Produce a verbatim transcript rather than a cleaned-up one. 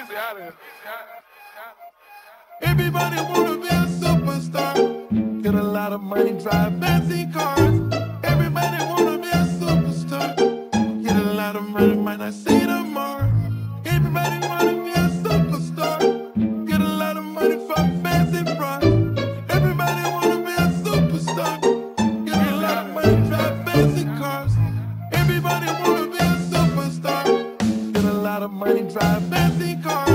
Everybody wanna be a superstar. Get a lot of money, drive fancy cars. Everybody wanna be a superstar. Get a lot of money, might not see tomorrow. Everybody wanna be a superstar. Get a lot of money for fancy bras. Everybody wanna be a superstar. Get a lot of money, drive fancy cars. Everybody wanna be a superstar. Get a lot of money, drive fancy cars.